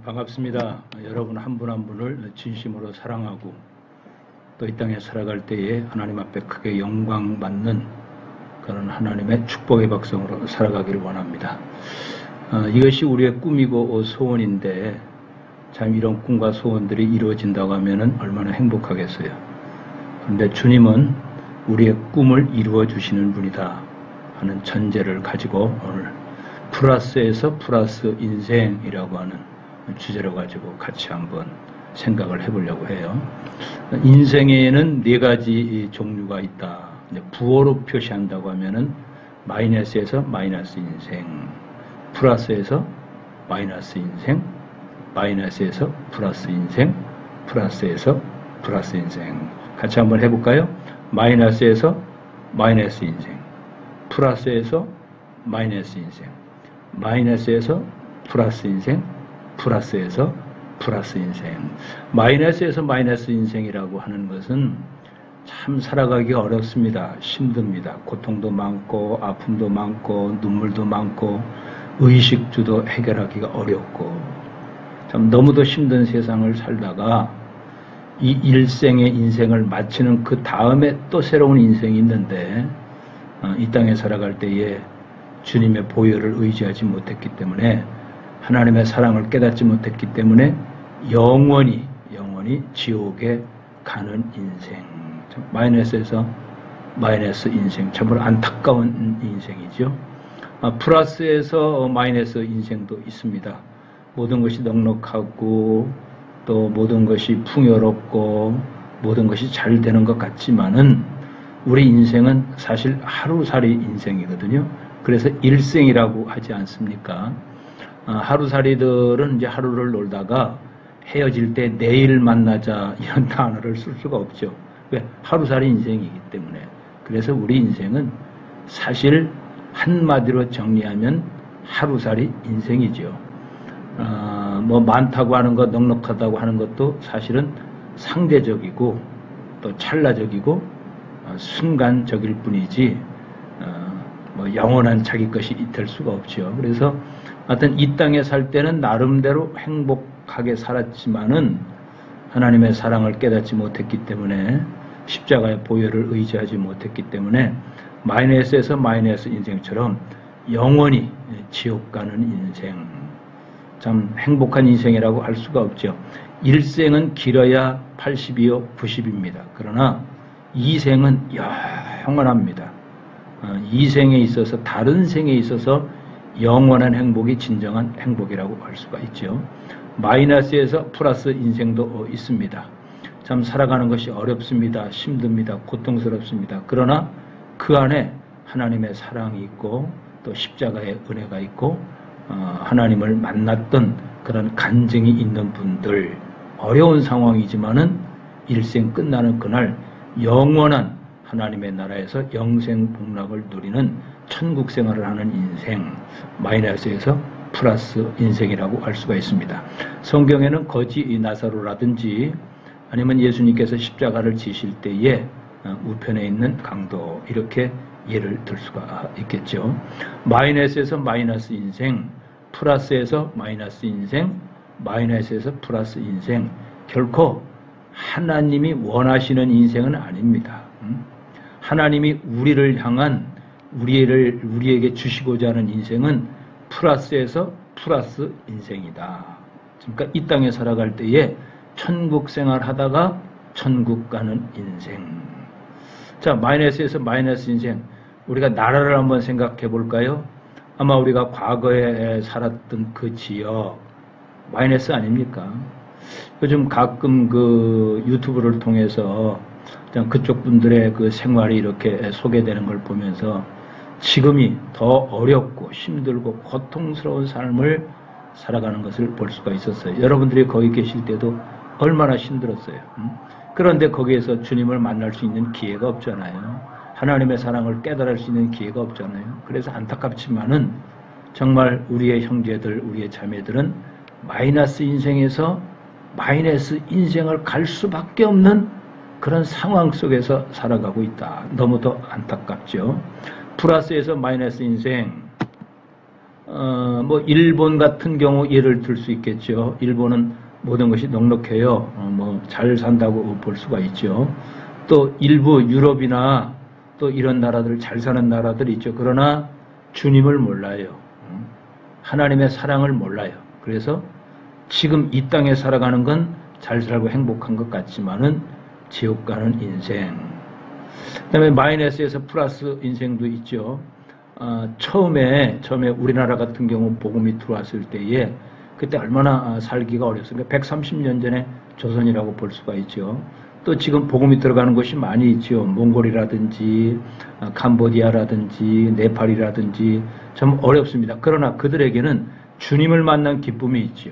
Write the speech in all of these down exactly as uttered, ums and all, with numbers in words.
반갑습니다. 여러분 한 분 한 분을 진심으로 사랑하고 또 이 땅에 살아갈 때에 하나님 앞에 크게 영광 받는 그런 하나님의 축복의 백성으로 살아가기를 원합니다. 어, 이것이 우리의 꿈이고 소원인데 참 이런 꿈과 소원들이 이루어진다고 하면 얼마나 행복하겠어요. 그런데 주님은 우리의 꿈을 이루어 주시는 분이다 하는 전제를 가지고 오늘 플러스에서 플러스 인생이라고 하는 주제로 가지고 같이 한번 생각을 해보려고 해요. 인생에는 네 가지 종류가 있다. 부호로 표시한다고 하면은 마이너스에서 마이너스 인생, 플러스에서 마이너스 인생, 마이너스에서 플러스 인생, 플러스에서 플러스 인생. 같이 한번 해볼까요? 마이너스에서 마이너스 인생, 플러스에서 마이너스 인생, 마이너스에서 플러스 인생, 플러스에서 플러스 인생. 마이너스에서 마이너스 인생이라고 하는 것은 참 살아가기가 어렵습니다. 힘듭니다. 고통도 많고 아픔도 많고 눈물도 많고 의식주도 해결하기가 어렵고 참 너무도 힘든 세상을 살다가 이 일생의 인생을 마치는 그 다음에 또 새로운 인생이 있는데 이 땅에 살아갈 때에 주님의 보혈을 의지하지 못했기 때문에 하나님의 사랑을 깨닫지 못했기 때문에 영원히 영원히 지옥에 가는 인생. 마이너스에서 마이너스 인생. 참으로 안타까운 인생이죠. 아, 플러스에서 마이너스 인생도 있습니다. 모든 것이 넉넉하고 또 모든 것이 풍요롭고 모든 것이 잘 되는 것 같지만은 우리 인생은 사실 하루살이 인생이거든요. 그래서 일생이라고 하지 않습니까? 아, 하루살이들은 이제 하루를 놀다가 헤어질 때 내일 만나자 이런 단어를 쓸 수가 없죠. 왜? 하루살이 인생이기 때문에. 그래서 우리 인생은 사실 한마디로 정리하면 하루살이 인생이죠. 어, 뭐 많다고 하는 것, 넉넉하다고 하는 것도 사실은 상대적이고 또 찰나적이고 어, 순간적일 뿐이지 어, 뭐 영원한 자기 것이 될 수가 없죠. 그래서 하여튼 이 땅에 살 때는 나름대로 행복하게 살았지만은 하나님의 사랑을 깨닫지 못했기 때문에 십자가의 보혈을 의지하지 못했기 때문에 마이너스에서 마이너스 인생처럼 영원히 지옥 가는 인생. 참 행복한 인생이라고 할 수가 없죠. 일생은 길어야 팔십이요 구십입니다. 그러나 이생은 영원합니다. 이생에 있어서 다른 생에 있어서 영원한 행복이 진정한 행복이라고 할 수가 있죠. 마이너스에서 플러스 인생도 있습니다. 참 살아가는 것이 어렵습니다. 힘듭니다. 고통스럽습니다. 그러나 그 안에 하나님의 사랑이 있고 또 십자가의 은혜가 있고 어, 하나님을 만났던 그런 간증이 있는 분들, 어려운 상황이지만은 일생 끝나는 그날 영원한 하나님의 나라에서 영생 복락을 누리는 천국 생활을 하는 인생, 마이너스에서 플러스 인생이라고 할 수가 있습니다. 성경에는 거지 나사로라든지 아니면 예수님께서 십자가를 지실 때에 우편에 있는 강도 이렇게 예를 들 수가 있겠죠. 마이너스에서 마이너스 인생, 플러스에서 마이너스 인생, 마이너스에서 플러스 인생. 결코 하나님이 원하시는 인생은 아닙니다. 하나님이 우리를 향한 우리를, 우리에게 주시고자 하는 인생은 플러스에서 플러스 인생이다. 그러니까 이 땅에 살아갈 때에 천국 생활 하다가 천국 가는 인생. 자, 마이너스에서 마이너스 인생. 우리가 나라를 한번 생각해 볼까요? 아마 우리가 과거에 살았던 그 지역, 마이너스 아닙니까? 요즘 가끔 그 유튜브를 통해서 그쪽 분들의 그 생활이 이렇게 소개되는 걸 보면서 지금이 더 어렵고 힘들고 고통스러운 삶을 살아가는 것을 볼 수가 있었어요. 여러분들이 거기 계실 때도 얼마나 힘들었어요. 그런데 거기에서 주님을 만날 수 있는 기회가 없잖아요. 하나님의 사랑을 깨달을 수 있는 기회가 없잖아요. 그래서 안타깝지만은 정말 우리의 형제들, 우리의 자매들은 마이너스 인생에서 마이너스 인생을 갈 수밖에 없는 그런 상황 속에서 살아가고 있다. 너무도 안타깝죠. 플러스에서 마이너스 인생. 어, 어, 뭐 일본 같은 경우 예를 들 수 있겠죠. 일본은 모든 것이 넉넉해요. 어, 뭐 잘 산다고 볼 수가 있죠. 또 일부 유럽이나 또 이런 나라들 잘 사는 나라들이 있죠. 그러나 주님을 몰라요. 하나님의 사랑을 몰라요. 그래서 지금 이 땅에 살아가는 건 잘 살고 행복한 것 같지만은 지옥 가는 인생. 그다음에 마이너스에서 플러스 인생도 있죠. 어, 처음에 처음에 우리나라 같은 경우 복음이 들어왔을 때에 그때 얼마나 살기가 어렵습니까? 백삼십 년 전에 조선이라고 볼 수가 있죠. 또 지금 복음이 들어가는 곳이 많이 있죠. 몽골이라든지 캄보디아라든지 네팔이라든지 좀 어렵습니다. 그러나 그들에게는 주님을 만난 기쁨이 있죠.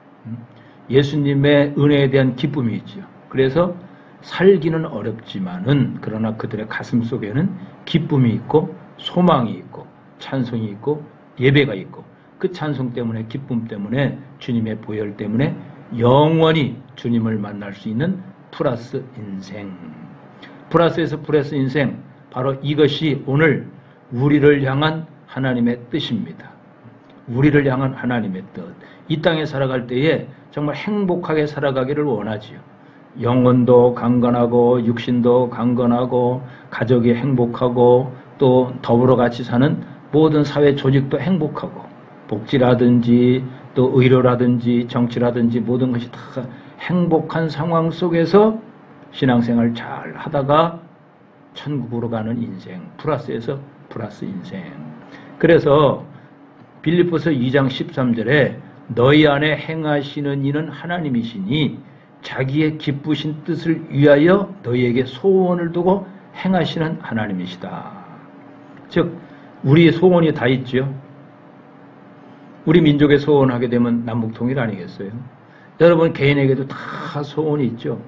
예수님의 은혜에 대한 기쁨이 있죠. 그래서 살기는 어렵지만은 그러나 그들의 가슴 속에는 기쁨이 있고 소망이 있고 찬송이 있고 예배가 있고 그 찬송 때문에 기쁨 때문에 주님의 보혈 때문에 영원히 주님을 만날 수 있는 플러스 인생. 플러스에서 플러스 인생, 바로 이것이 오늘 우리를 향한 하나님의 뜻입니다. 우리를 향한 하나님의 뜻. 이 땅에 살아갈 때에 정말 행복하게 살아가기를 원하지요. 영혼도 강건하고 육신도 강건하고 가족이 행복하고 또 더불어 같이 사는 모든 사회 조직도 행복하고 복지라든지 또 의료라든지 정치라든지 모든 것이 다 행복한 상황 속에서 신앙생활 잘 하다가 천국으로 가는 인생, 플러스에서 플러스 인생. 그래서 빌립보서 이 장 십삼 절에 너희 안에 행하시는 이는 하나님이시니 자기의 기쁘신 뜻을 위하여 너희에게 소원을 두고 행하시는 하나님이시다. 즉 우리의 소원이 다 있죠. 우리 민족의 소원하게 되면 남북통일 아니겠어요? 여러분 개인에게도 다 소원이 있죠.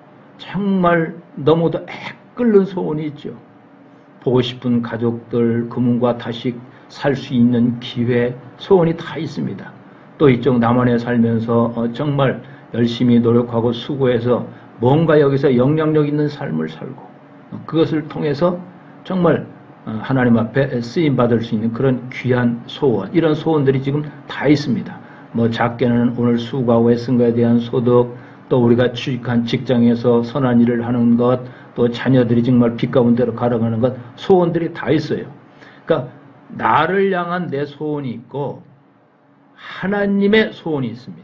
정말 너무도 애끓는 소원이 있죠. 보고 싶은 가족들, 그분과 다시 살 수 있는 기회, 소원이 다 있습니다. 또 이쪽 남한에 살면서 정말 열심히 노력하고 수고해서 뭔가 여기서 영향력 있는 삶을 살고 그것을 통해서 정말 하나님 앞에 쓰임받을 수 있는 그런 귀한 소원, 이런 소원들이 지금 다 있습니다. 뭐 작게는 오늘 수고하고 애쓴 것에 대한 소득, 또 우리가 취직한 직장에서 선한 일을 하는 것, 또 자녀들이 정말 빛 가운데로 걸어가는 것, 소원들이 다 있어요. 그러니까 나를 향한 내 소원이 있고 하나님의 소원이 있습니다.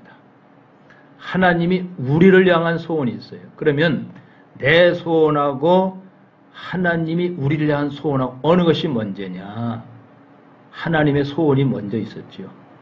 하나님이 우리를 향한 소원이 있어요. 그러면 내 소원하고 하나님이 우리를 향한 소원하고 어느 것이 먼저냐? 하나님의 소원이 먼저 있었죠.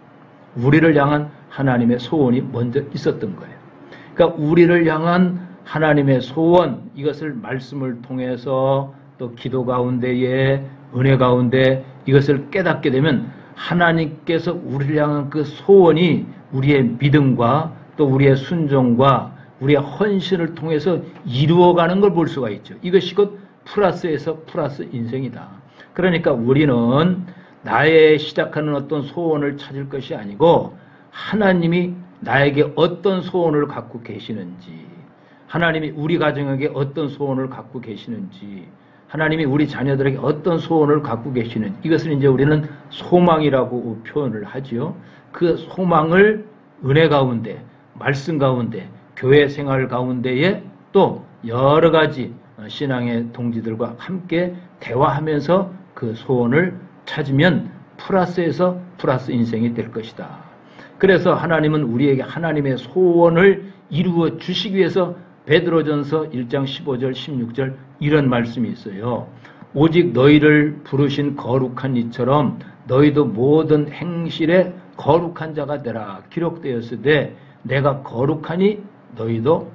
우리를 향한 하나님의 소원이 먼저 있었던 거예요. 그러니까 우리를 향한 하나님의 소원, 이것을 말씀을 통해서 또 기도 가운데에 은혜 가운데 이것을 깨닫게 되면 하나님께서 우리를 향한 그 소원이 우리의 믿음과 또 우리의 순종과 우리의 헌신을 통해서 이루어가는 걸 볼 수가 있죠. 이것이 곧 플러스에서 플러스 인생이다. 그러니까 우리는 나의 시작하는 어떤 소원을 찾을 것이 아니고 하나님이 나에게 어떤 소원을 갖고 계시는지, 하나님이 우리 가정에게 어떤 소원을 갖고 계시는지, 하나님이 우리 자녀들에게 어떤 소원을 갖고 계시는지, 이것을 이제 우리는 소망이라고 표현을 하지요. 그 소망을 은혜 가운데, 말씀 가운데, 교회 생활 가운데에 또 여러 가지 신앙의 동지들과 함께 대화하면서 그 소원을 찾으면 플러스에서 플러스 인생이 될 것이다. 그래서 하나님은 우리에게 하나님의 소원을 이루어 주시기 위해서 베드로전서 일 장 십오 절 십육 절 이런 말씀이 있어요. 오직 너희를 부르신 거룩한 이처럼 너희도 모든 행실에 거룩한 자가 되라 기록되었으되 내가 거룩하니 너희도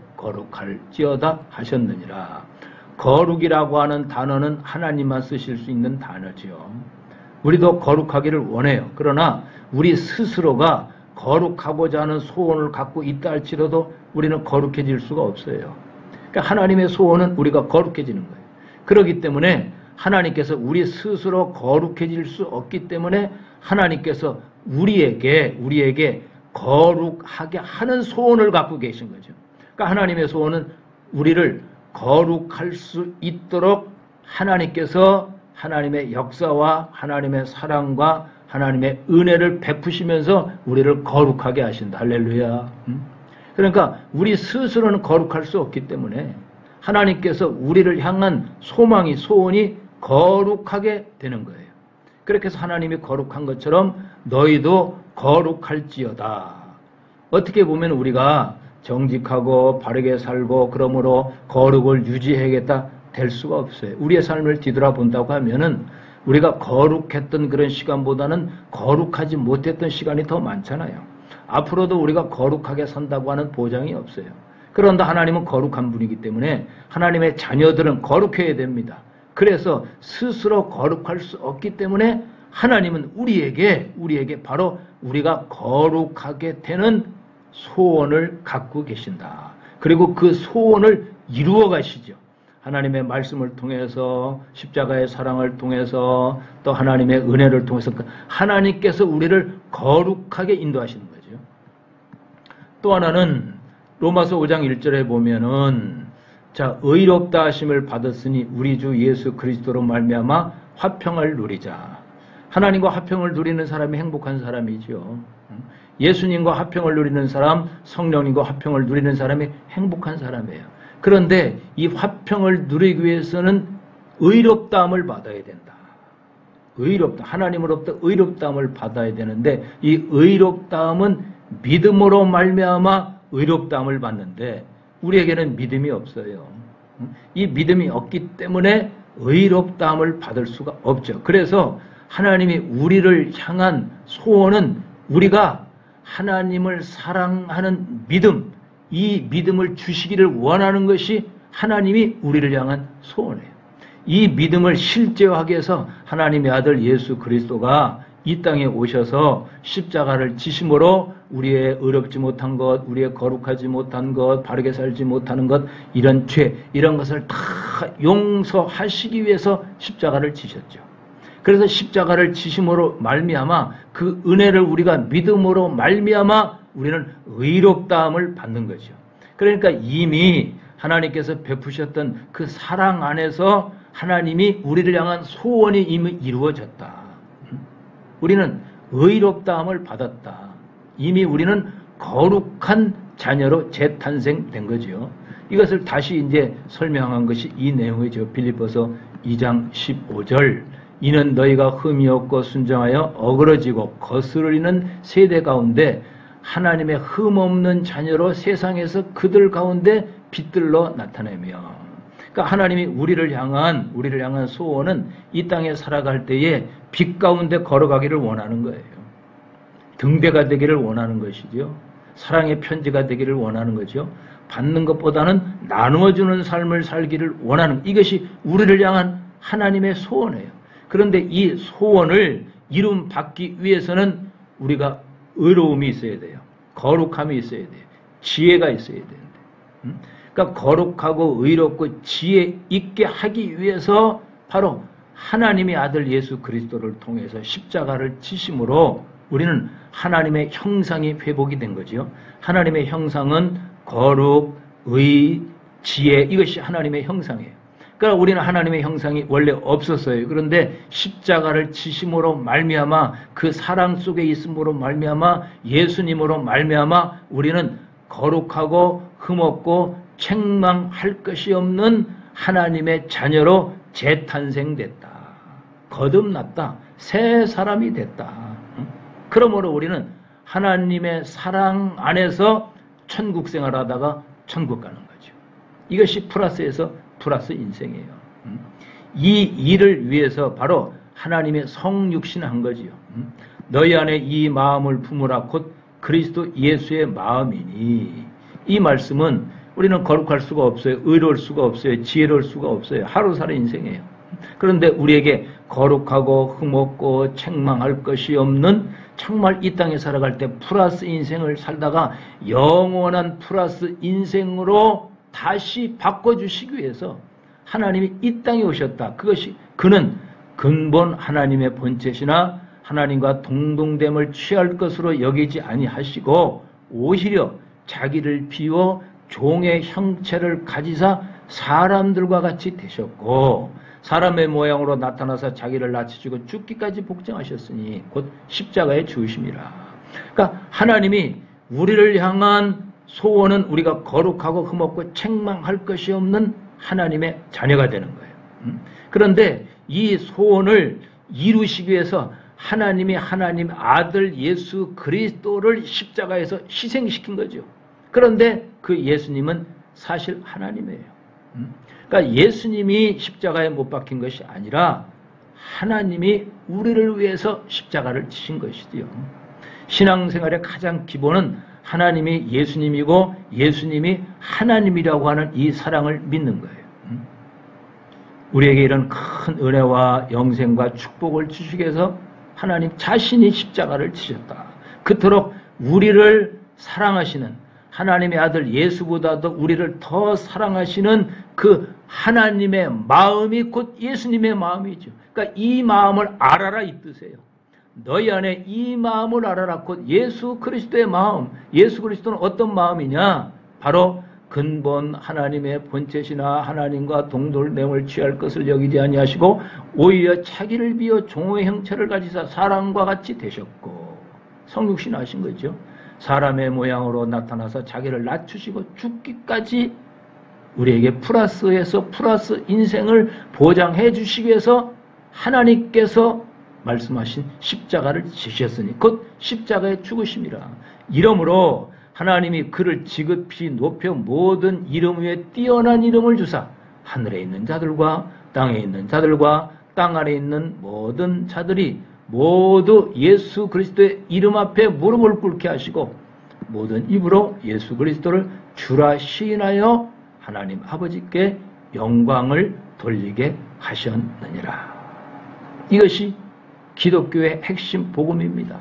거룩할지어다 하셨느니라. 거룩이라고 하는 단어는 하나님만 쓰실 수 있는 단어죠. 우리도 거룩하기를 원해요. 그러나 우리 스스로가 거룩하고자 하는 소원을 갖고 있다 할지라도 우리는 거룩해질 수가 없어요. 그러니까 하나님의 소원은 우리가 거룩해지는 거예요. 그렇기 때문에 하나님께서 우리 스스로 거룩해질 수 없기 때문에 하나님께서 우리에게 우리에게 거룩하게 하는 소원을 갖고 계신 거죠. 그러니까 하나님의 소원은 우리를 거룩할 수 있도록 하나님께서 하나님의 역사와 하나님의 사랑과 하나님의 은혜를 베푸시면서 우리를 거룩하게 하신다. 할렐루야. 그러니까 우리 스스로는 거룩할 수 없기 때문에 하나님께서 우리를 향한 소망이, 소원이 거룩하게 되는 거예요. 그렇게 해서 하나님이 거룩한 것처럼 너희도 거룩할지어다. 어떻게 보면 우리가 정직하고 바르게 살고 그러므로 거룩을 유지해야겠다 될 수가 없어요. 우리의 삶을 뒤돌아본다고 하면은 우리가 거룩했던 그런 시간보다는 거룩하지 못했던 시간이 더 많잖아요. 앞으로도 우리가 거룩하게 산다고 하는 보장이 없어요. 그런데 하나님은 거룩한 분이기 때문에 하나님의 자녀들은 거룩해야 됩니다. 그래서 스스로 거룩할 수 없기 때문에 하나님은 우리에게 우리에게 바로 우리가 거룩하게 되는 소원을 갖고 계신다. 그리고 그 소원을 이루어 가시죠. 하나님의 말씀을 통해서, 십자가의 사랑을 통해서, 또 하나님의 은혜를 통해서 하나님께서 우리를 거룩하게 인도하시는 거죠. 또 하나는 로마서 오 장 일 절에 보면은 자, 의롭다 하심을 받았으니 우리 주 예수 그리스도로 말미암아 화평을 누리자. 하나님과 화평을 누리는 사람이 행복한 사람이죠. 예수님과 화평을 누리는 사람, 성령님과 화평을 누리는 사람이 행복한 사람이에요. 그런데 이 화평을 누리기 위해서는 의롭다함을 받아야 된다. 의롭다. 하나님으로부터 의롭다함을 받아야 되는데 이 의롭다함은 믿음으로 말미암아 의롭다함을 받는데 우리에게는 믿음이 없어요. 이 믿음이 없기 때문에 의롭다함을 받을 수가 없죠. 그래서 하나님이 우리를 향한 소원은 우리가 하나님을 사랑하는 믿음, 이 믿음을 주시기를 원하는 것이 하나님이 우리를 향한 소원이에요. 이 믿음을 실제화하기 위해서 하나님의 아들 예수 그리스도가 이 땅에 오셔서 십자가를 지심으로 우리의 의롭지 못한 것, 우리의 거룩하지 못한 것, 바르게 살지 못하는 것, 이런 죄, 이런 것을 다 용서하시기 위해서 십자가를 지셨죠. 그래서 십자가를 지심으로 말미암아 그 은혜를 우리가 믿음으로 말미암아 우리는 의롭다함을 받는 거죠. 그러니까 이미 하나님께서 베푸셨던 그 사랑 안에서 하나님이 우리를 향한 소원이 이미 이루어졌다. 우리는 의롭다함을 받았다. 이미 우리는 거룩한 자녀로 재탄생된 거죠. 이것을 다시 이제 설명한 것이 이 내용이죠. 빌립보서 이 장 십오 절. 이는 너희가 흠이 없고 순정하여 어그러지고 거스르는 세대 가운데 하나님의 흠 없는 자녀로 세상에서 그들 가운데 빛들로 나타내며. 그러니까 하나님이 우리를 향한 우리를 향한 소원은 이 땅에 살아갈 때에 빛 가운데 걸어가기를 원하는 거예요. 등대가 되기를 원하는 것이죠. 사랑의 편지가 되기를 원하는 거죠. 받는 것보다는 나누어주는 삶을 살기를 원하는, 이것이 우리를 향한 하나님의 소원이에요. 그런데 이 소원을 이룸 받기 위해서는 우리가 의로움이 있어야 돼요. 거룩함이 있어야 돼요. 지혜가 있어야 되는데. 그러니까 거룩하고 의롭고 지혜 있게 하기 위해서 바로 하나님의 아들 예수 그리스도를 통해서 십자가를 지심으로 우리는 하나님의 형상이 회복이 된 거죠. 하나님의 형상은 거룩, 의, 지혜, 이것이 하나님의 형상이에요. 그러니까 우리는 하나님의 형상이 원래 없었어요. 그런데 십자가를 지심으로 말미암아 그 사랑 속에 있음으로 말미암아 예수님으로 말미암아 우리는 거룩하고 흠없고 책망할 것이 없는 하나님의 자녀로 재탄생됐다. 거듭났다. 새 사람이 됐다. 그러므로 우리는 하나님의 사랑 안에서 천국 생활하다가 천국 가는 거죠. 이것이 플러스에서 플러스 인생이에요. 이 일을 위해서 바로 하나님의 성육신한 거지요. 너희 안에 이 마음을 품으라 곧 그리스도 예수의 마음이니. 이 말씀은 우리는 거룩할 수가 없어요. 의로울 수가 없어요. 지혜로울 수가 없어요. 하루 사는 인생이에요. 그런데 우리에게 거룩하고 흠없고 책망할 것이 없는 정말 이 땅에 살아갈 때 플러스 인생을 살다가 영원한 플러스 인생으로 다시 바꿔주시기 위해서 하나님이 이 땅에 오셨다. 그것이 그는 근본 하나님의 본체시나 하나님과 동등됨을 취할 것으로 여기지 아니하시고 오히려 자기를 비워 종의 형체를 가지사 사람들과 같이 되셨고 사람의 모양으로 나타나서 자기를 낮추시고 죽기까지 복종하셨으니 곧 십자가의 죽으심이라. 그러니까 하나님이 우리를 향한 소원은 우리가 거룩하고 흠없고 책망할 것이 없는 하나님의 자녀가 되는 거예요. 그런데 이 소원을 이루시기 위해서 하나님이 하나님 아들 예수 그리스도를 십자가에서 희생시킨 거죠. 그런데 그 예수님은 사실 하나님이에요. 그러니까 예수님이 십자가에 못 박힌 것이 아니라 하나님이 우리를 위해서 십자가를 지신 것이지요. 신앙생활의 가장 기본은 하나님이 예수님이고 예수님이 하나님이라고 하는 이 사랑을 믿는 거예요. 우리에게 이런 큰 은혜와 영생과 축복을 주시기 위해서 하나님 자신이 십자가를 지셨다. 그토록 우리를 사랑하시는 하나님의 아들 예수보다도 우리를 더 사랑하시는 그 하나님의 마음이 곧 예수님의 마음이죠. 그러니까 이 마음을 알아라 이 뜻이에요. 너희 안에 이 마음을 알아라 곧 예수 그리스도의 마음. 예수 그리스도는 어떤 마음이냐? 바로 근본 하나님의 본체시나 하나님과 동돌됨을 취할 것을 여기지 아니하시고 오히려 자기를 비워 종의 형체를 가지사 사람과 같이 되셨고 성육신하신 거죠. 사람의 모양으로 나타나서 자기를 낮추시고 죽기까지 우리에게 플러스에서 플러스 인생을 보장해 주시기 위해서 하나님께서 말씀하신 십자가를 지셨으니 곧 십자가의 죽으심이라. 이러므로 하나님이 그를 지극히 높여 모든 이름 위에 뛰어난 이름을 주사 하늘에 있는 자들과 땅에 있는 자들과 땅 아래 있는 모든 자들이 모두 예수 그리스도의 이름 앞에 무릎을 꿇게 하시고 모든 입으로 예수 그리스도를 주라 시인하여 하나님 아버지께 영광을 돌리게 하셨느니라. 이것이 기독교의 핵심 복음입니다.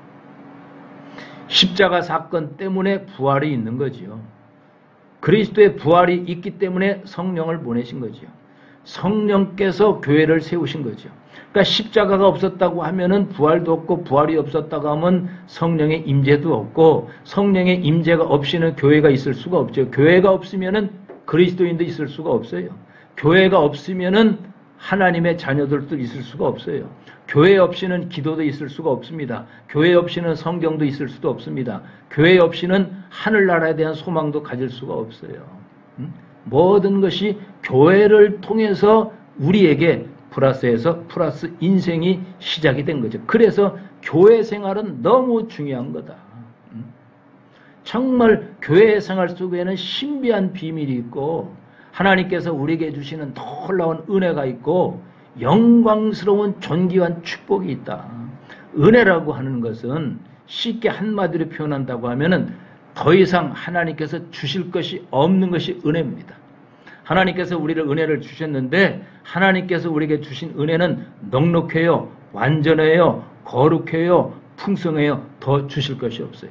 십자가 사건 때문에 부활이 있는 거지요. 그리스도의 부활이 있기 때문에 성령을 보내신 거지요. 성령께서 교회를 세우신 거죠. 그러니까 십자가가 없었다고 하면은 부활도 없고 부활이 없었다고 하면 성령의 임재도 없고 성령의 임재가 없이는 교회가 있을 수가 없죠. 교회가 없으면은 그리스도인도 있을 수가 없어요. 교회가 없으면은 하나님의 자녀들도 있을 수가 없어요. 교회 없이는 기도도 있을 수가 없습니다. 교회 없이는 성경도 있을 수도 없습니다. 교회 없이는 하늘나라에 대한 소망도 가질 수가 없어요. 음? 모든 것이 교회를 통해서 우리에게 플러스에서 플러스 인생이 시작이 된 거죠. 그래서 교회 생활은 너무 중요한 거다. 음? 정말 교회 생활 속에는 신비한 비밀이 있고 하나님께서 우리에게 주시는 놀라운 은혜가 있고 영광스러운 존귀한 축복이 있다. 은혜라고 하는 것은 쉽게 한마디로 표현한다고 하면은 더 이상 하나님께서 주실 것이 없는 것이 은혜입니다. 하나님께서 우리를 은혜를 주셨는데 하나님께서 우리에게 주신 은혜는 넉넉해요, 완전해요, 거룩해요, 풍성해요. 더 주실 것이 없어요.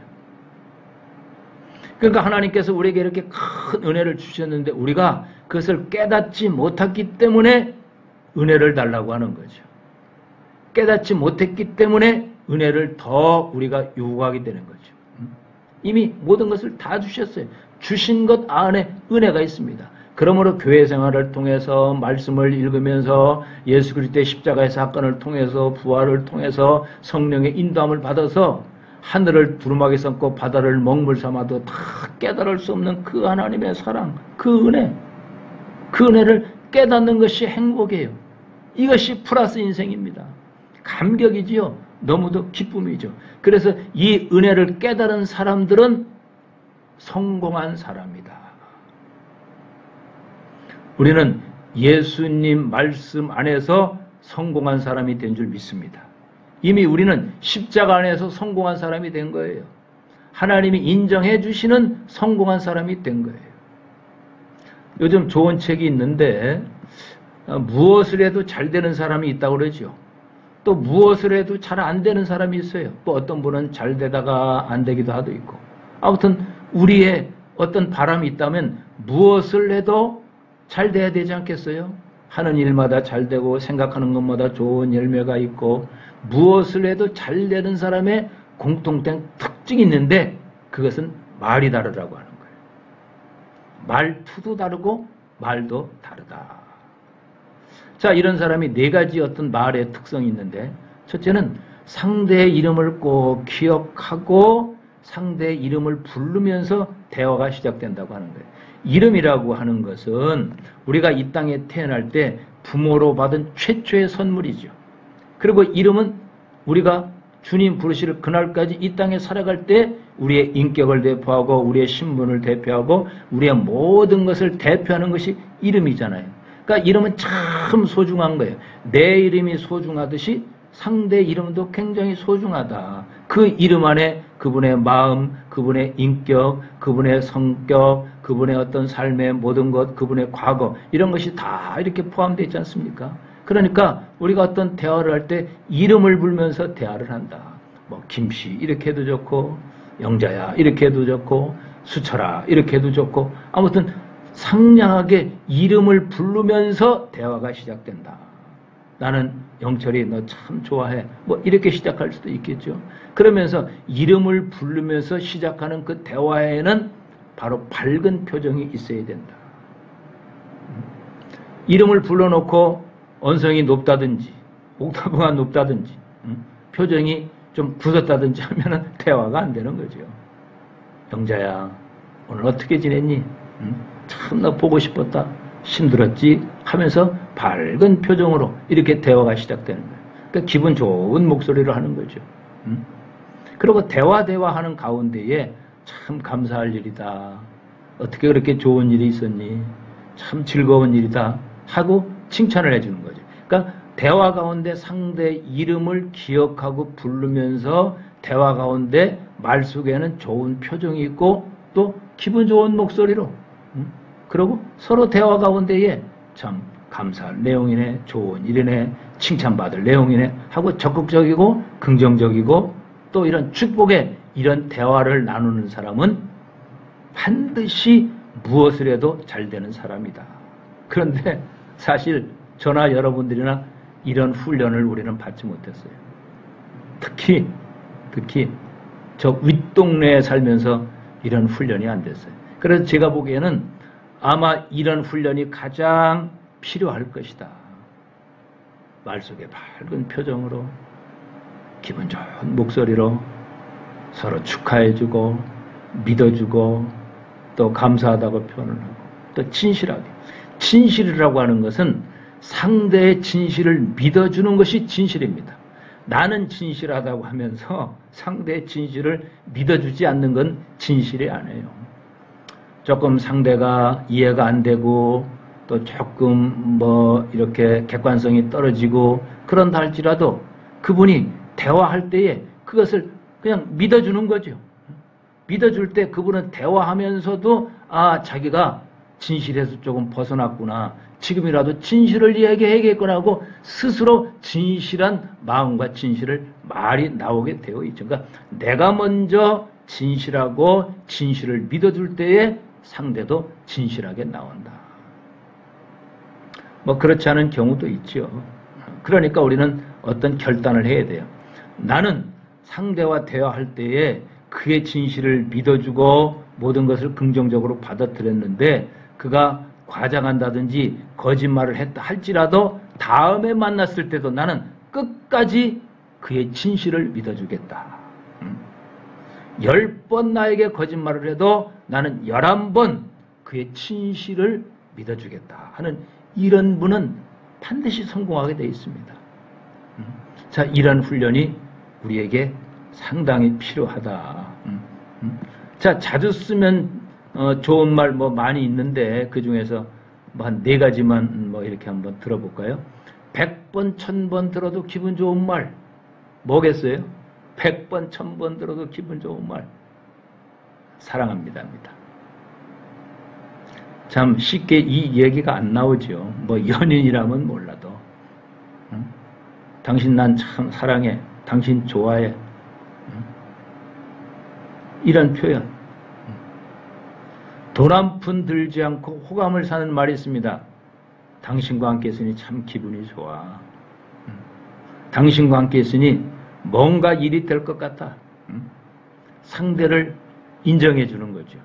그러니까 하나님께서 우리에게 이렇게 큰 은혜를 주셨는데 우리가 그것을 깨닫지 못했기 때문에 은혜를 달라고 하는 거죠. 깨닫지 못했기 때문에 은혜를 더 우리가 요구하게 되는 거죠. 이미 모든 것을 다 주셨어요. 주신 것 안에 은혜가 있습니다. 그러므로 교회 생활을 통해서 말씀을 읽으면서 예수 그리스도의 십자가의 사건을 통해서 부활을 통해서 성령의 인도함을 받아서 하늘을 두루마기 삼고 바다를 먹물 삼아도 다 깨달을 수 없는 그 하나님의 사랑, 그 은혜, 그 은혜를 깨닫는 것이 행복이에요. 이것이 플러스 인생입니다. 감격이지요. 너무도 기쁨이죠. 그래서 이 은혜를 깨달은 사람들은 성공한 사람이다. 우리는 예수님 말씀 안에서 성공한 사람이 된 줄 믿습니다. 이미 우리는 십자가 안에서 성공한 사람이 된 거예요. 하나님이 인정해 주시는 성공한 사람이 된 거예요. 요즘 좋은 책이 있는데 무엇을 해도 잘 되는 사람이 있다고 그러죠. 또 무엇을 해도 잘 안 되는 사람이 있어요. 또 어떤 분은 잘 되다가 안 되기도 하도 있고. 아무튼 우리의 어떤 바람이 있다면 무엇을 해도 잘 돼야 되지 않겠어요? 하는 일마다 잘 되고 생각하는 것마다 좋은 열매가 있고 무엇을 해도 잘 되는 사람의 공통된 특징이 있는데 그것은 말이 다르다고 하는 거예요. 말투도 다르고 말도 다르다. 자, 이런 사람이 네 가지 어떤 말의 특성이 있는데, 첫째는 상대의 이름을 꼭 기억하고 상대의 이름을 부르면서 대화가 시작된다고 하는 거예요. 이름이라고 하는 것은 우리가 이 땅에 태어날 때 부모로 받은 최초의 선물이죠. 그리고 이름은 우리가 주님 부르실 그날까지 이 땅에 살아갈 때 우리의 인격을 대표하고 우리의 신분을 대표하고 우리의 모든 것을 대표하는 것이 이름이잖아요. 그러니까 이름은 참 소중한 거예요. 내 이름이 소중하듯이 상대 이름도 굉장히 소중하다. 그 이름 안에 그분의 마음, 그분의 인격, 그분의 성격, 그분의 어떤 삶의 모든 것, 그분의 과거 이런 것이 다 이렇게 포함되어 있지 않습니까? 그러니까 우리가 어떤 대화를 할 때 이름을 불면서 대화를 한다. 뭐 김씨 이렇게 해도 좋고 영자야 이렇게 해도 좋고 수철아 이렇게 해도 좋고 아무튼 상냥하게 이름을 부르면서 대화가 시작된다. 나는 영철이 너 참 좋아해. 뭐 이렇게 시작할 수도 있겠죠. 그러면서 이름을 부르면서 시작하는 그 대화에는 바로 밝은 표정이 있어야 된다. 이름을 불러놓고 언성이 높다든지 옥타브가 높다든지 표정이 좀 굳었다든지 하면은 대화가 안 되는 거죠. 영자야 오늘 어떻게 지냈니? 참 너 보고 싶었다. 힘들었지? 하면서 밝은 표정으로 이렇게 대화가 시작되는 거예요. 그러니까 기분 좋은 목소리로 하는 거죠. 음? 그리고 대화 대화하는 가운데에 참 감사할 일이다. 어떻게 그렇게 좋은 일이 있었니? 참 즐거운 일이다. 하고 칭찬을 해주는 거죠. 그러니까 대화 가운데 상대 이름을 기억하고 부르면서 대화 가운데 말 속에는 좋은 표정이 있고 또 기분 좋은 목소리로 음? 그리고 서로 대화 가운데에 참 감사할 내용이네, 좋은 일이네, 칭찬받을 내용이네 하고 적극적이고 긍정적이고 또 이런 축복의 이런 대화를 나누는 사람은 반드시 무엇을 해도 잘 되는 사람이다. 그런데 사실 저나 여러분들이나 이런 훈련을 우리는 받지 못했어요. 특히 특히 저 윗동네에 살면서 이런 훈련이 안 됐어요. 그래서 제가 보기에는 아마 이런 훈련이 가장 필요할 것이다. 말 속에 밝은 표정으로 기분 좋은 목소리로 서로 축하해주고 믿어주고 또 감사하다고 표현을 하고 또 진실하게. 진실이라고 하는 것은 상대의 진실을 믿어주는 것이 진실입니다. 나는 진실하다고 하면서 상대의 진실을 믿어주지 않는 건 진실이 아니에요. 조금 상대가 이해가 안 되고 또 조금 뭐 이렇게 객관성이 떨어지고 그런다 할지라도 그분이 대화할 때에 그것을 그냥 믿어주는 거죠. 믿어줄 때 그분은 대화하면서도 아 자기가 진실에서 조금 벗어났구나. 지금이라도 진실을 얘기해야겠구나 하고 스스로 진실한 마음과 진실을 말이 나오게 되어 있죠. 그러니까 내가 먼저 진실하고 진실을 믿어줄 때에 상대도 진실하게 나온다. 뭐 그렇지 않은 경우도 있죠. 그러니까 우리는 어떤 결단을 해야 돼요. 나는 상대와 대화할 때에 그의 진실을 믿어주고 모든 것을 긍정적으로 받아들였는데 그가 과장한다든지 거짓말을 했다 할지라도 다음에 만났을 때도 나는 끝까지 그의 진실을 믿어주겠다. 열 번 나에게 거짓말을 해도 나는 열한 번 그의 진실을 믿어주겠다 하는 이런 분은 반드시 성공하게 되어 있습니다. 자, 이런 훈련이 우리에게 상당히 필요하다. 자, 자주 쓰면 어, 좋은 말 뭐 많이 있는데 그 중에서 뭐 한 네 가지만 뭐 이렇게 한번 들어볼까요? 백 번, 천 번 들어도 기분 좋은 말 뭐겠어요? 백 번, 천 번 들어도 기분 좋은 말 사랑합니다입니다. 참 쉽게 이 얘기가 안 나오죠. 뭐 연인이라면 몰라도 응? 당신 난 참 사랑해. 당신 좋아해. 응? 이런 표현. 돈 한 푼 들지 않고 호감을 사는 말이 있습니다. 당신과 함께 있으니 참 기분이 좋아. 응? 당신과 함께 있으니 뭔가 일이 될 것 같아. 응? 상대를 인정해 주는 거죠.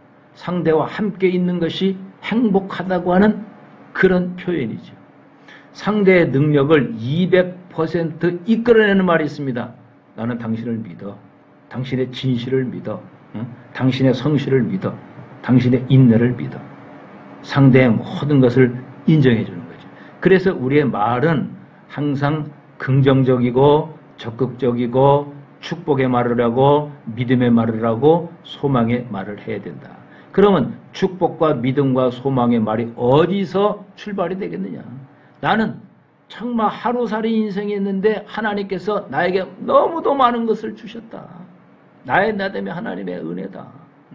상대와 함께 있는 것이 행복하다고 하는 그런 표현이죠. 상대의 능력을 이백 퍼센트 이끌어내는 말이 있습니다. 나는 당신을 믿어. 당신의 진실을 믿어. 응? 당신의 성실을 믿어. 당신의 인내를 믿어. 상대의 모든 것을 인정해 주는 거죠. 그래서 우리의 말은 항상 긍정적이고 적극적이고 축복의 말을 하고 믿음의 말을 하고 소망의 말을 해야 된다. 그러면 축복과 믿음과 소망의 말이 어디서 출발이 되겠느냐? 나는 정말 하루살이 인생이었는데 하나님께서 나에게 너무도 많은 것을 주셨다. 나의 나됨이 하나님의 은혜다.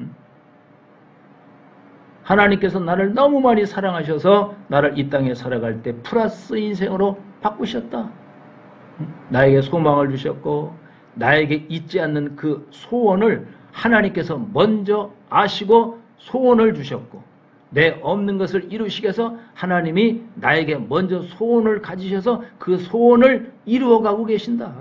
하나님께서 나를 너무 많이 사랑하셔서 나를 이 땅에 살아갈 때 플러스 인생으로 바꾸셨다. 나에게 소망을 주셨고 나에게 잊지 않는 그 소원을 하나님께서 먼저 아시고 소원을 주셨고 내 없는 것을 이루시기 위해서 하나님이 나에게 먼저 소원을 가지셔서 그 소원을 이루어가고 계신다.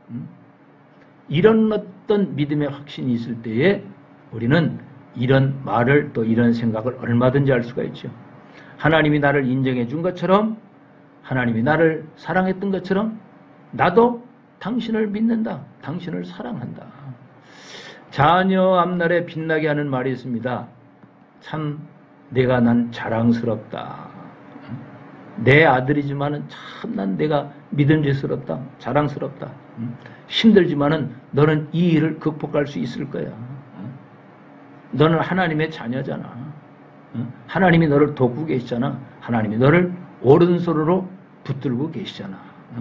이런 어떤 믿음의 확신이 있을 때에 우리는 이런 말을 또 이런 생각을 얼마든지 할 수가 있죠. 하나님이 나를 인정해 준 것처럼 하나님이 나를 사랑했던 것처럼 나도 당신을 믿는다. 당신을 사랑한다. 자녀 앞날에 빛나게 하는 말이 있습니다. 참 내가 난 자랑스럽다. 내 아들이지만은 참 난 내가 믿음직스럽다. 자랑스럽다. 힘들지만은 너는 이 일을 극복할 수 있을 거야. 너는 하나님의 자녀잖아. 하나님이 너를 돕고 계시잖아. 하나님이 너를 오른손으로 붙들고 계시잖아.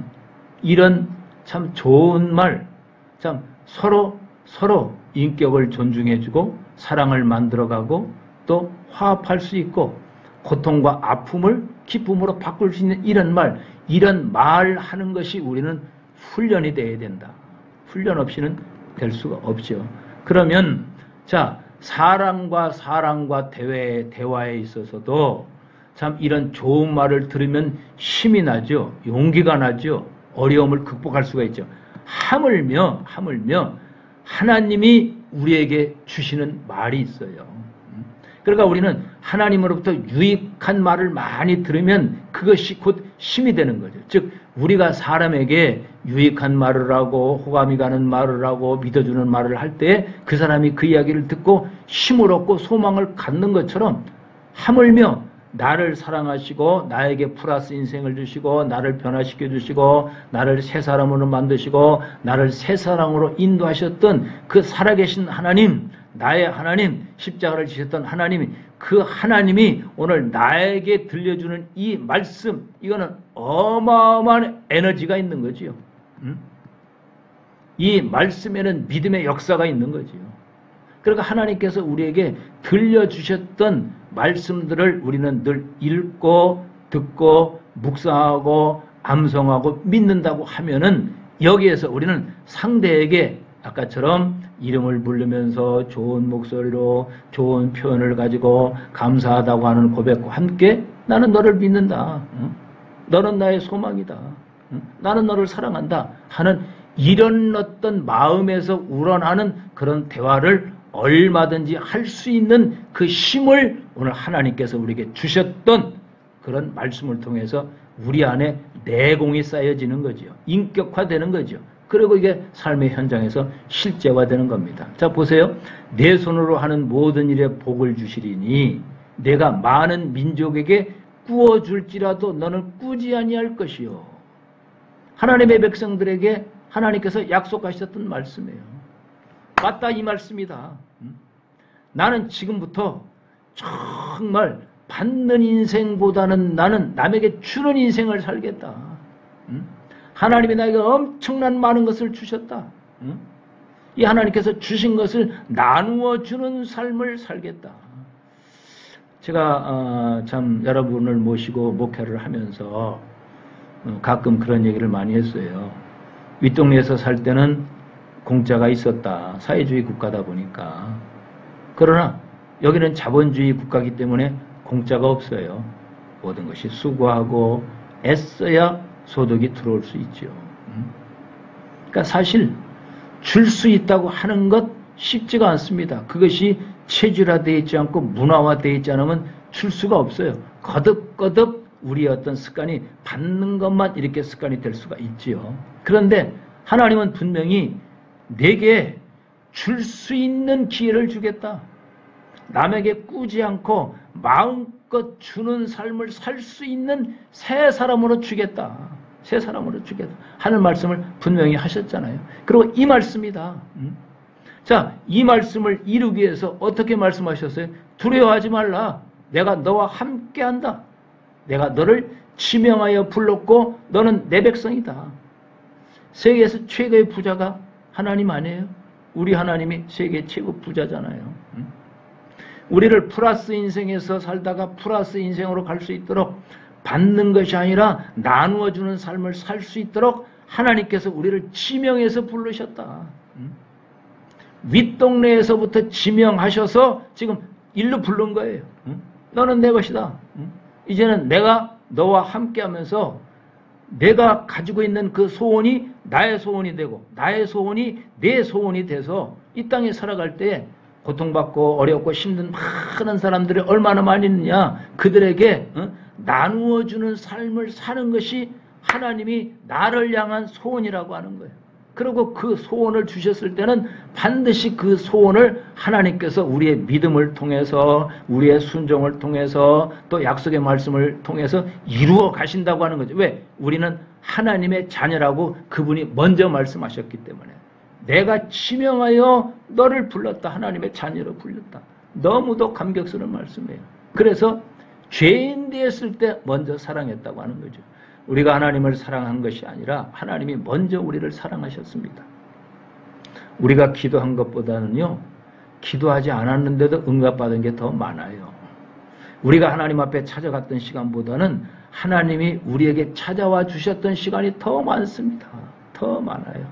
이런 참 좋은 말, 참 서로 서로 인격을 존중해주고 사랑을 만들어가고 또 화합할 수 있고 고통과 아픔을 기쁨으로 바꿀 수 있는 이런 말, 이런 말하는 것이 우리는 훈련이 돼야 된다. 훈련 없이는 될 수가 없죠. 그러면 자 사람과 사람과 대화에, 대화에 있어서도 참 이런 좋은 말을 들으면 힘이 나죠. 용기가 나죠. 어려움을 극복할 수가 있죠. 하물며 하물며 하나님이 우리에게 주시는 말이 있어요. 그러니까 우리는 하나님으로부터 유익한 말을 많이 들으면 그것이 곧 힘이 되는 거죠. 즉 우리가 사람에게 유익한 말을 하고 호감이 가는 말을 하고 믿어주는 말을 할 때 그 사람이 그 이야기를 듣고 힘을 얻고 소망을 갖는 것처럼 하물며 나를 사랑하시고 나에게 플러스 인생을 주시고 나를 변화시켜 주시고 나를 새 사람으로 만드시고 나를 새 사랑으로 인도하셨던 그 살아계신 하나님, 나의 하나님, 십자가를 지셨던 하나님이 그 하나님이 오늘 나에게 들려주는 이 말씀, 이거는 어마어마한 에너지가 있는 거지요. 음? 이 말씀에는 믿음의 역사가 있는 거지요. 그러니까 하나님께서 우리에게 들려주셨던 말씀들을 우리는 늘 읽고 듣고 묵상하고 암송하고 믿는다고 하면은 여기에서 우리는 상대에게 아까처럼 이름을 부르면서 좋은 목소리로 좋은 표현을 가지고 감사하다고 하는 고백과 함께 나는 너를 믿는다. 너는 나의 소망이다. 나는 너를 사랑한다. 하는 이런 어떤 마음에서 우러나는 그런 대화를 얼마든지 할 수 있는 그 힘을 오늘 하나님께서 우리에게 주셨던 그런 말씀을 통해서 우리 안에 내공이 쌓여지는 거죠. 인격화되는 거죠. 그리고 이게 삶의 현장에서 실제화되는 겁니다. 자 보세요. 내 손으로 하는 모든 일에 복을 주시리니 내가 많은 민족에게 꾸어줄지라도 너는 꾸지 아니할 것이요. 하나님의 백성들에게 하나님께서 약속하셨던 말씀이에요. 맞다 이 말씀이다. 나는 지금부터 정말 받는 인생보다는 나는 남에게 주는 인생을 살겠다. 하나님이 나에게 엄청난 많은 것을 주셨다. 이 하나님께서 주신 것을 나누어 주는 삶을 살겠다. 제가 어, 참 여러분을 모시고 목회를 하면서 어, 가끔 그런 얘기를 많이 했어요. 윗동네에서 살 때는 공짜가 있었다. 사회주의 국가다 보니까. 그러나 여기는 자본주의 국가이기 때문에 공짜가 없어요. 모든 것이 수고하고 애써야 소득이 들어올 수 있죠. 그러니까 사실 줄 수 있다고 하는 것 쉽지가 않습니다. 그것이 체질화되어 있지 않고 문화화되어 있지 않으면 줄 수가 없어요. 거듭거듭 우리의 어떤 습관이 받는 것만 이렇게 습관이 될 수가 있지요. 그런데 하나님은 분명히 내게 줄 수 있는 기회를 주겠다. 남에게 꾸지 않고 마음껏 주는 삶을 살 수 있는 새 사람으로 주겠다. 새 사람으로 주겠다. 하는 말씀을 분명히 하셨잖아요. 그리고 이 말씀이다. 음? 자, 이 말씀을 이루기 위해서 어떻게 말씀하셨어요? 두려워하지 말라. 내가 너와 함께한다. 내가 너를 지명하여 불렀고 너는 내 백성이다. 세계에서 최고의 부자가 하나님 아니에요? 우리 하나님이 세계 최고 부자잖아요. 음? 우리를 플러스 인생에서 살다가 플러스 인생으로 갈 수 있도록 받는 것이 아니라 나누어주는 삶을 살 수 있도록 하나님께서 우리를 지명해서 부르셨다. 윗동네에서부터 지명하셔서 지금 일로 부른 거예요. 너는 내 것이다. 이제는 내가 너와 함께하면서 내가 가지고 있는 그 소원이 나의 소원이 되고 나의 소원이 내 소원이 돼서 이 땅에 살아갈 때 고통받고 어렵고 힘든 많은 사람들이 얼마나 많이 있느냐. 그들에게 어? 나누어주는 삶을 사는 것이 하나님이 나를 향한 소원이라고 하는 거예요. 그리고 그 소원을 주셨을 때는 반드시 그 소원을 하나님께서 우리의 믿음을 통해서 우리의 순종을 통해서 또 약속의 말씀을 통해서 이루어 가신다고 하는 거죠. 왜? 우리는 하나님의 자녀라고 그분이 먼저 말씀하셨기 때문에. 내가 지명하여 너를 불렀다. 하나님의 자녀로 불렀다. 너무도 감격스러운 말씀이에요. 그래서 죄인 되었을 때 먼저 사랑했다고 하는 거죠. 우리가 하나님을 사랑한 것이 아니라 하나님이 먼저 우리를 사랑하셨습니다. 우리가 기도한 것보다는요, 기도하지 않았는데도 응답받은 게 더 많아요. 우리가 하나님 앞에 찾아갔던 시간보다는 하나님이 우리에게 찾아와 주셨던 시간이 더 많습니다. 더 많아요.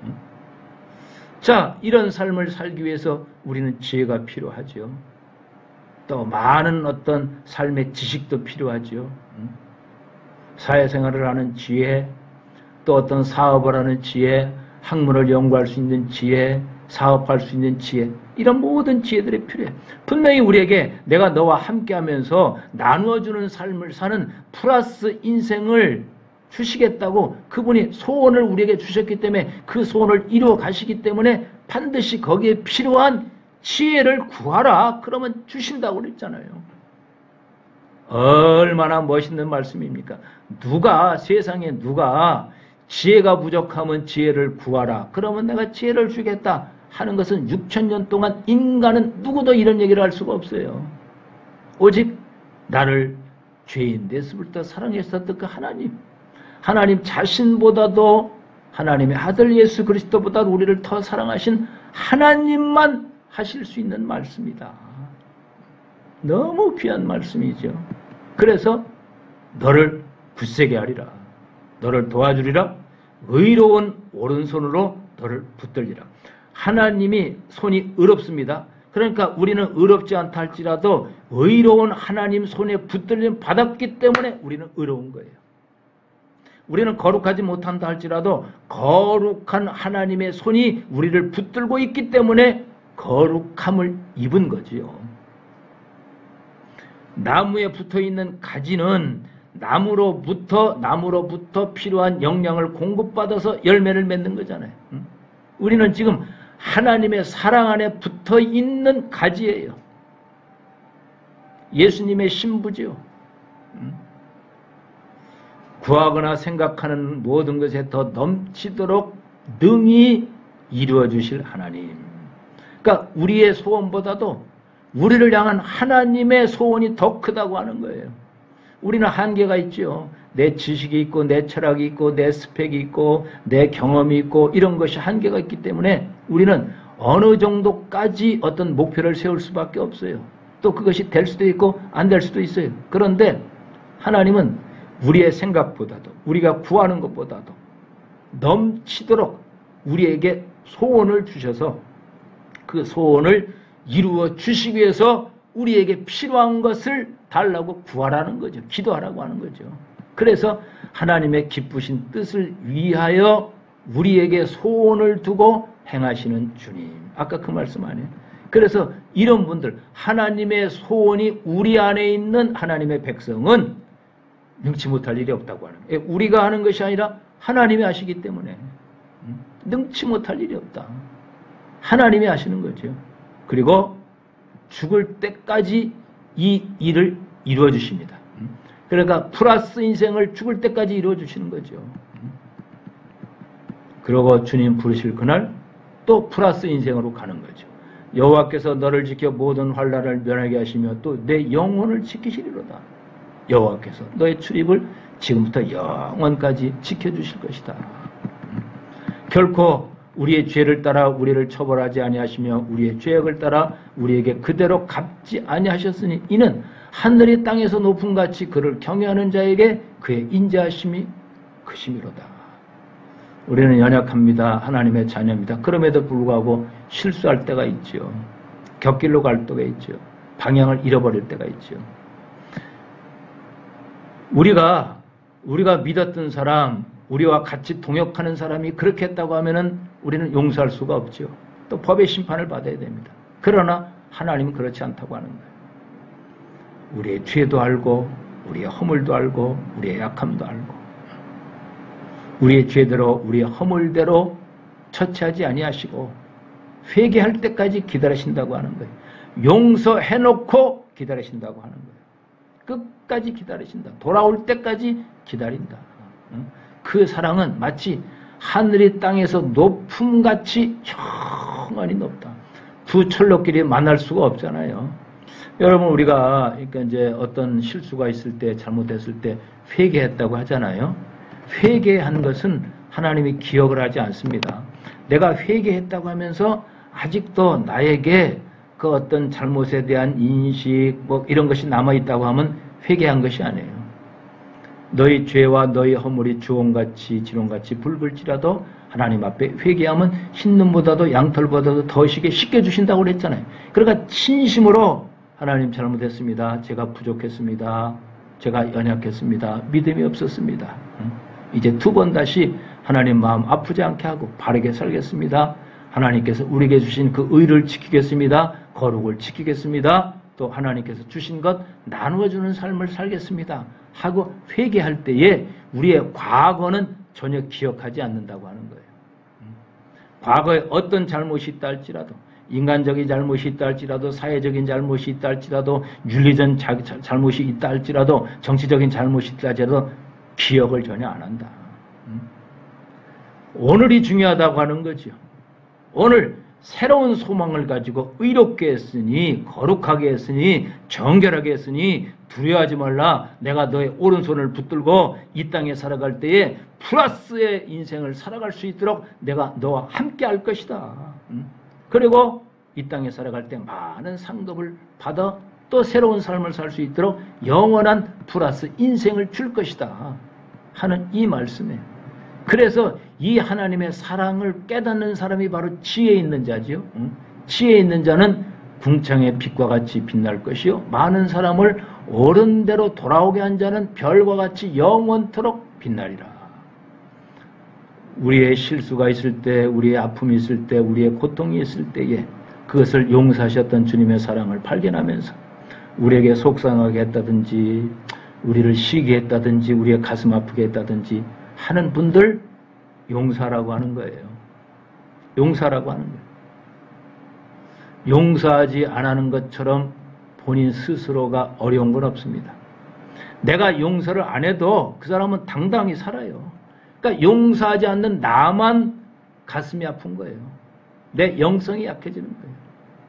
자, 이런 삶을 살기 위해서 우리는 지혜가 필요하죠. 또 많은 어떤 삶의 지식도 필요하죠. 사회생활을 하는 지혜, 또 어떤 사업을 하는 지혜, 학문을 연구할 수 있는 지혜, 사업할 수 있는 지혜, 이런 모든 지혜들이 필요해. 분명히 우리에게 내가 너와 함께하면서 나누어주는 삶을 사는 플러스 인생을 주시겠다고 그분이 소원을 우리에게 주셨기 때문에 그 소원을 이루어 가시기 때문에 반드시 거기에 필요한 지혜를 구하라. 그러면 주신다고 그랬잖아요. 얼마나 멋있는 말씀입니까? 누가, 세상에 누가 지혜가 부족하면 지혜를 구하라. 그러면 내가 지혜를 주겠다 하는 것은 육천 년 동안 인간은 누구도 이런 얘기를 할 수가 없어요. 오직 나를 죄인 됐을부터 사랑했었던 그 하나님. 하나님 자신보다도 하나님의 아들 예수 그리스도보다 우리를 더 사랑하신 하나님만 하실 수 있는 말씀이다. 너무 귀한 말씀이죠. 그래서 너를 굳세게 하리라. 너를 도와주리라. 의로운 오른손으로 너를 붙들리라. 하나님이 손이 의롭습니다. 그러니까 우리는 의롭지 않다 할지라도 의로운 하나님 손에 붙들림 받았기 때문에 우리는 의로운 거예요. 우리는 거룩하지 못한다 할지라도 거룩한 하나님의 손이 우리를 붙들고 있기 때문에 거룩함을 입은 거지요. 나무에 붙어있는 가지는 나무로부터 나무로부터 필요한 영양을 공급받아서 열매를 맺는 거잖아요. 우리는 지금 하나님의 사랑 안에 붙어있는 가지예요. 예수님의 신부지요. 구하거나 생각하는 모든 것에 더 넘치도록 능히 이루어 주실 하나님. 그러니까 우리의 소원보다도 우리를 향한 하나님의 소원이 더 크다고 하는 거예요. 우리는 한계가 있죠. 내 지식이 있고 내 철학이 있고 내 스펙이 있고 내 경험이 있고 이런 것이 한계가 있기 때문에 우리는 어느 정도까지 어떤 목표를 세울 수밖에 없어요. 또 그것이 될 수도 있고 안 될 수도 있어요. 그런데 하나님은 우리의 생각보다도 우리가 구하는 것보다도 넘치도록 우리에게 소원을 주셔서 그 소원을 이루어 주시기 위해서 우리에게 필요한 것을 달라고 구하라는 거죠. 기도하라고 하는 거죠. 그래서 하나님의 기쁘신 뜻을 위하여 우리에게 소원을 두고 행하시는 주님. 아까 그 말씀 아니에요. 그래서 이런 분들, 하나님의 소원이 우리 안에 있는 하나님의 백성은 능치 못할 일이 없다고 하는 거예요. 우리가 하는 것이 아니라 하나님이 하시기 때문에 능치 못할 일이 없다. 하나님이 하시는 거죠. 그리고 죽을 때까지 이 일을 이루어 주십니다. 그러니까 플러스 인생을 죽을 때까지 이루어 주시는 거죠. 그러고 주님 부르실 그날 또 플러스 인생으로 가는 거죠. 여호와께서 너를 지켜 모든 환난을 면하게 하시며 또 내 영혼을 지키시리로다. 여호와께서 너의 출입을 지금부터 영원까지 지켜주실 것이다. 결코 우리의 죄를 따라 우리를 처벌하지 아니하시며 우리의 죄악을 따라 우리에게 그대로 갚지 아니하셨으니 이는 하늘이 땅에서 높은 같이 그를 경외하는 자에게 그의 인자하심이 크심이로다. 우리는 연약합니다. 하나님의 자녀입니다. 그럼에도 불구하고 실수할 때가 있죠. 곁길로 갈 때가 있죠. 방향을 잃어버릴 때가 있죠. 우리가 우리가 믿었던 사람, 우리와 같이 동역하는 사람이 그렇게 했다고 하면은 우리는 용서할 수가 없죠. 또 법의 심판을 받아야 됩니다. 그러나 하나님은 그렇지 않다고 하는 거예요. 우리의 죄도 알고 우리의 허물도 알고 우리의 약함도 알고 우리의 죄대로 우리의 허물대로 처치하지 아니하시고 회개할 때까지 기다리신다고 하는 거예요. 용서해놓고 기다리신다고 하는 거예요. 끝까지 기다리신다. 돌아올 때까지 기다린다. 그 사랑은 마치 하늘이 땅에서 높음같이 영원히 높다. 두 철로끼리 만날 수가 없잖아요. 여러분 우리가 그러니까 이제 어떤 실수가 있을 때 잘못했을 때 회개했다고 하잖아요. 회개한 것은 하나님이 기억을 하지 않습니다. 내가 회개했다고 하면서 아직도 나에게 그 어떤 잘못에 대한 인식 뭐 이런 것이 남아있다고 하면 회개한 것이 아니에요. 너희 죄와 너희 허물이 주홍같이 지롱같이 붉을지라도 하나님 앞에 회개하면 흰눈보다도 양털보다도 더 쉽게 씻겨주신다고 그랬잖아요. 그러니까 진심으로 하나님 잘못했습니다. 제가 부족했습니다. 제가 연약했습니다. 믿음이 없었습니다. 이제 두 번 다시 하나님 마음 아프지 않게 하고 바르게 살겠습니다. 하나님께서 우리에게 주신 그 의를 지키겠습니다. 거룩을 지키겠습니다. 또 하나님께서 주신 것 나누어주는 삶을 살겠습니다. 하고 회개할 때에 우리의 과거는 전혀 기억하지 않는다고 하는 거예요. 과거에 어떤 잘못이 있다 할지라도 인간적인 잘못이 있다 할지라도 사회적인 잘못이 있다 할지라도 윤리적 잘못이 있다 할지라도 정치적인 잘못이 있다 할지라도 기억을 전혀 안 한다. 오늘이 중요하다고 하는 거죠. 오늘 새로운 소망을 가지고 의롭게 했으니 거룩하게 했으니 정결하게 했으니 두려워하지 말라. 내가 너의 오른손을 붙들고 이 땅에 살아갈 때에 플러스의 인생을 살아갈 수 있도록 내가 너와 함께 할 것이다. 그리고 이 땅에 살아갈 때 많은 상급을 받아 또 새로운 삶을 살 수 있도록 영원한 플러스 인생을 줄 것이다 하는 이 말씀에, 그래서 이 하나님의 사랑을 깨닫는 사람이 바로 지혜 있는 자지요. 지혜 있는 자는 궁창의 빛과 같이 빛날 것이요 많은 사람을 옳은 대로 돌아오게 한 자는 별과 같이 영원토록 빛나리라. 우리의 실수가 있을 때, 우리의 아픔이 있을 때, 우리의 고통이 있을 때에 그것을 용서하셨던 주님의 사랑을 발견하면서 우리에게 속상하게 했다든지 우리를 시기게 했다든지 우리의 가슴 아프게 했다든지 하는 분들 용서라고 하는 거예요. 용서라고 하는 거예요. 용서하지 않는 것처럼 본인 스스로가 어려운 건 없습니다. 내가 용서를 안 해도 그 사람은 당당히 살아요. 그러니까 용서하지 않는 나만 가슴이 아픈 거예요. 내 영성이 약해지는 거예요.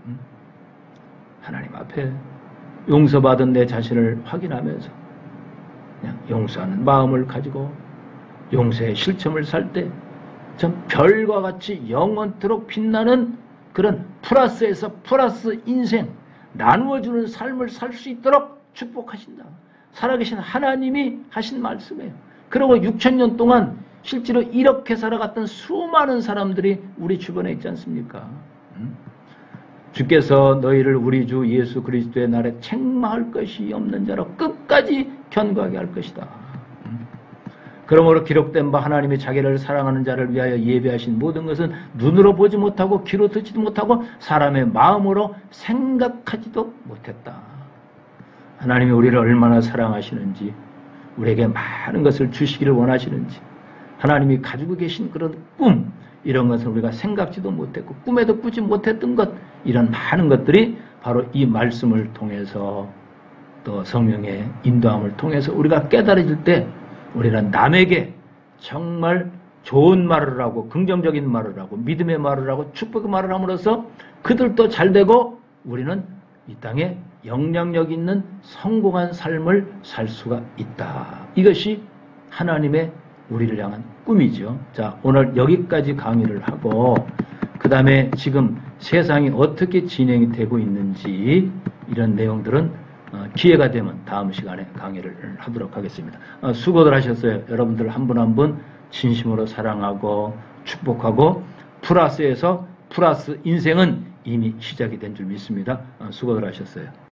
하나님 앞에 용서받은 내 자신을 확인하면서 그냥 용서하는 마음을 가지고 용서의 실천을 살 때 전 별과 같이 영원토록 빛나는 그런 플러스에서 플러스 인생 나누어주는 삶을 살 수 있도록 축복하신다. 살아계신 하나님이 하신 말씀이에요. 그리고 육천 년 동안 실제로 이렇게 살아갔던 수많은 사람들이 우리 주변에 있지 않습니까? 주께서 너희를 우리 주 예수 그리스도의 날에 책망할 것이 없는 자로 끝까지 견고하게 할 것이다. 그러므로 기록된 바 하나님이 자기를 사랑하는 자를 위하여 예배하신 모든 것은 눈으로 보지 못하고 귀로 듣지도 못하고 사람의 마음으로 생각하지도 못했다. 하나님이 우리를 얼마나 사랑하시는지 우리에게 많은 것을 주시기를 원하시는지, 하나님이 가지고 계신 그런 꿈, 이런 것을 우리가 생각지도 못했고 꿈에도 꾸지 못했던 것, 이런 많은 것들이 바로 이 말씀을 통해서 또 성령의 인도함을 통해서 우리가 깨달아질 때 우리는 남에게 정말 좋은 말을 하고 긍정적인 말을 하고 믿음의 말을 하고 축복의 말을 함으로써 그들도 잘되고 우리는 이 땅에 영향력 있는 성공한 삶을 살 수가 있다. 이것이 하나님의 우리를 향한 꿈이죠. 자, 오늘 여기까지 강의를 하고 그 다음에 지금 세상이 어떻게 진행이 되고 있는지 이런 내용들은 기회가 되면 다음 시간에 강의를 하도록 하겠습니다. 수고들 하셨어요. 여러분들 한 분 한 분 진심으로 사랑하고 축복하고 플러스에서 플러스 인생은 이미 시작이 된 줄 믿습니다. 수고들 하셨어요.